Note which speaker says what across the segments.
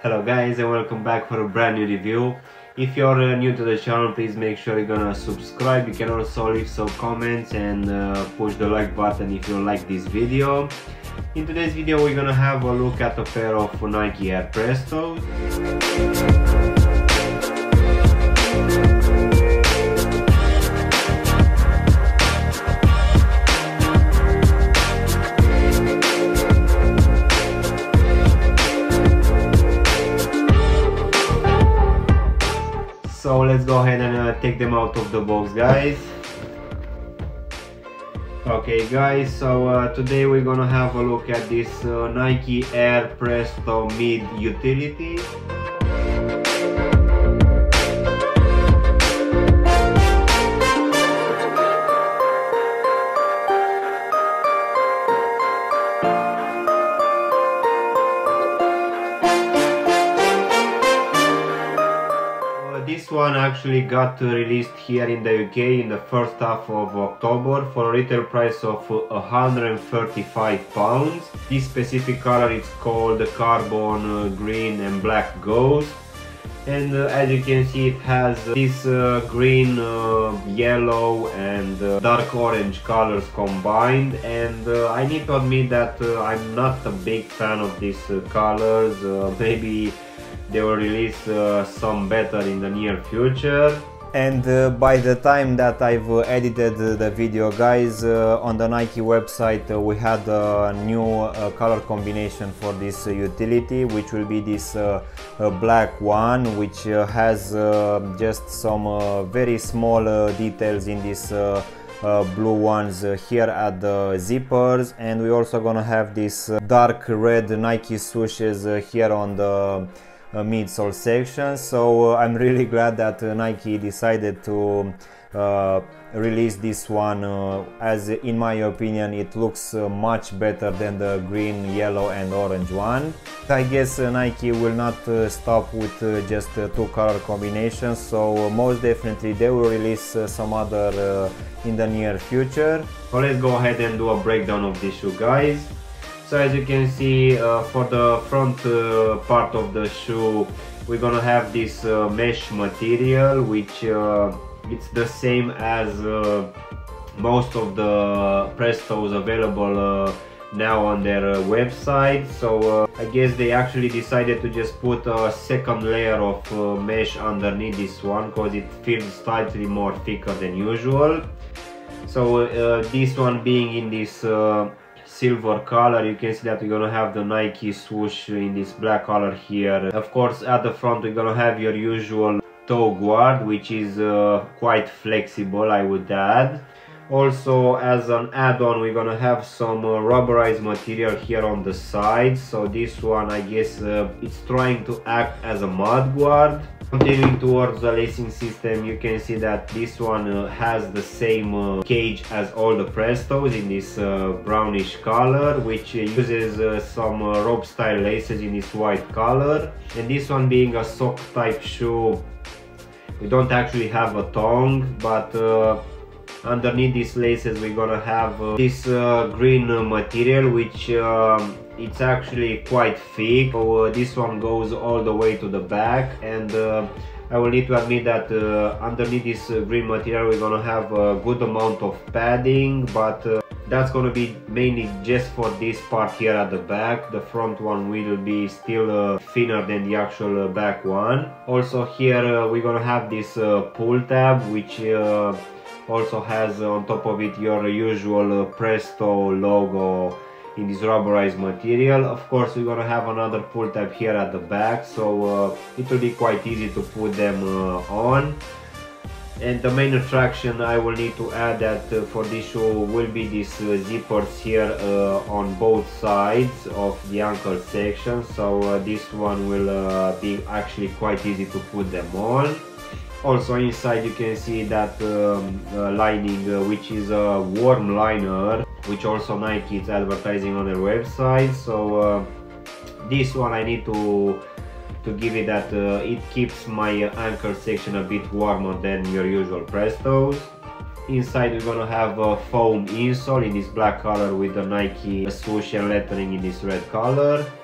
Speaker 1: Hello guys, and welcome back for a brand new review. If you're new to the channel, please make sure you're gonna subscribe. You can also leave some comments and push the like button if you like this video. In today's video we're gonna have a look at a pair of Nike Air Presto. So let's go ahead and take them out of the box, guys. Okay guys, so today we're gonna have a look at this Nike Air Presto Mid Utility. This one actually got released here in the UK in the first half of October for a retail price of £135. This specific color is called the Carbon Green and Black Ghost, and as you can see it has this green, yellow and dark orange colors combined, and I need to admit that I'm not a big fan of these colors. Maybe they will release some better in the near future. And by the time that I've edited the video, guys, on the Nike website we had a new color combination for this utility, which will be this black one, which has just some very small details in this blue ones here at the zippers, and we're also gonna have this dark red Nike swooshes here on the midsole section. So I'm really glad that Nike decided to release this one, as in my opinion it looks much better than the green, yellow and orange one. I guess Nike will not stop with just two color combinations, so most definitely they will release some other in the near future. So let's go ahead and do a breakdown of this shoe, guys. So as you can see, for the front part of the shoe we're gonna have this mesh material, which it's the same as most of the Prestos available now on their website. So I guess they actually decided to just put a second layer of mesh underneath this one because it feels slightly more thicker than usual. So this one being in this silver color, you can see that we're gonna have the Nike swoosh in this black color here. Of course at the front we're gonna have your usual toe guard, which is quite flexible, I would add. Also, as an add-on, we're gonna have some rubberized material here on the sides. So this one, I guess it's trying to act as a mud guard. Continuing towards the lacing system, you can see that this one has the same cage as all the Prestos in this brownish color, which uses some rope style laces in this white color. And this one being a sock type shoe, we don't actually have a tongue, but underneath these laces we're gonna have this green material, which it's actually quite thick. So this one goes all the way to the back, and I will need to admit that underneath this green material we're gonna have a good amount of padding, but that's gonna be mainly just for this part here at the back. The front one will be still thinner than the actual back one. Also here we're gonna have this pull tab, which also has on top of it your usual Presto logo in this rubberized material. Of course we're gonna have another pull tab here at the back, so it will be quite easy to put them on. And the main attraction, I will need to add that for this shoe will be these zippers here on both sides of the ankle section. So this one will be actually quite easy to put them on. Also inside you can see that lining, which is a warm liner, which also Nike is advertising on their website. So this one I need to give it that it keeps my ankle section a bit warmer than your usual Prestos. Inside we're gonna have a foam insole in this black color with the Nike swoosh and lettering in this red color.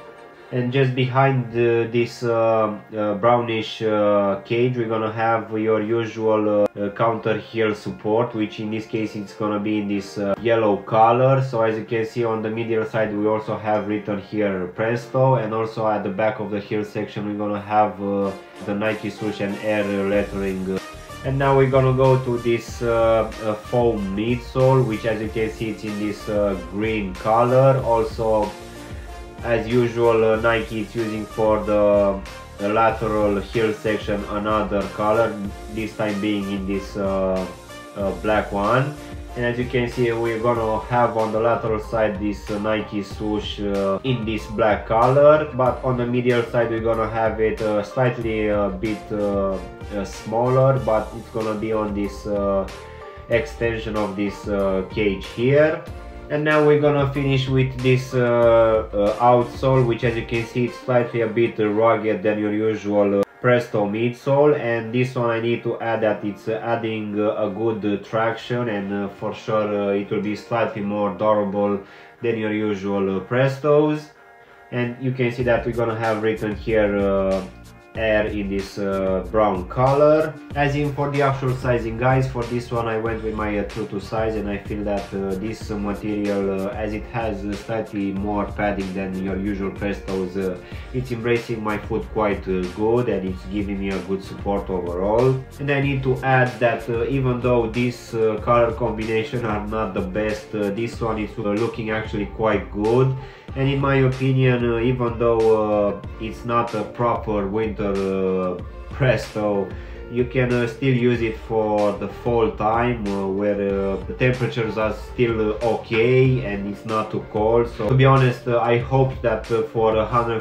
Speaker 1: And just behind this brownish cage, we're gonna have your usual counter heel support, which in this case it's gonna be in this yellow color. So as you can see on the medial side, we also have written here Presto, and also at the back of the heel section we're gonna have the Nike swoosh and Air lettering. And now we're gonna go to this foam midsole, which as you can see it's in this green color. Also, as usual, Nike is using for the lateral heel section another color, this time being in this black one. And as you can see, we're gonna have on the lateral side this Nike swoosh in this black color, but on the medial side we're gonna have it slightly a bit smaller, but it's gonna be on this extension of this cage here. And now we're gonna finish with this outsole, which as you can see it's slightly a bit rugged than your usual Presto midsole, and this one I need to add that it's adding a good traction, and for sure it will be slightly more durable than your usual Prestos. And you can see that we're gonna have written here Air in this brown color. As in for the actual sizing, guys, for this one I went with my true to size, and I feel that this material, as it has slightly more padding than your usual Prestos, it's embracing my foot quite good, and it's giving me a good support overall. And I need to add that even though these color combination are not the best, this one is looking actually quite good. And in my opinion, even though it's not a proper winter Presto, you can still use it for the fall time where the temperatures are still okay and it's not too cold. So to be honest, I hope that for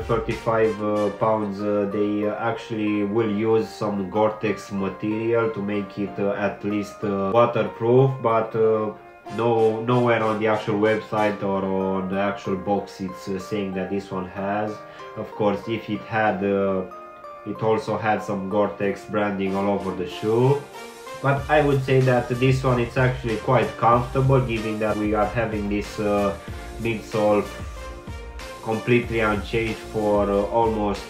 Speaker 1: 135 pounds they actually will use some Gore-Tex material to make it at least waterproof, but nowhere on the actual website or on the actual box it's saying that this one has. Of course, if it had, it also had some Gore-Tex branding all over the shoe. But I would say that this one is actually quite comfortable, given that we are having this midsole completely unchanged for almost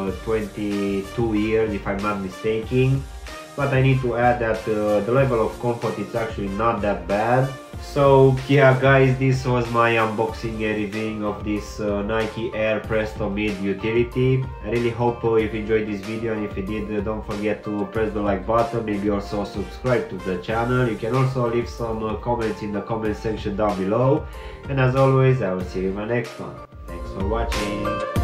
Speaker 1: 22 years if I'm not mistaken. But I need to add that the level of comfort is actually not that bad. So yeah guys, this was my unboxing and reviewing of this Nike Air Presto Mid utility. I really hope you enjoyed this video, and if you did, don't forget to press the like button, maybe also subscribe to the channel. You can also leave some comments in the comment section down below, and as always I will see you in my next one. Thanks for watching.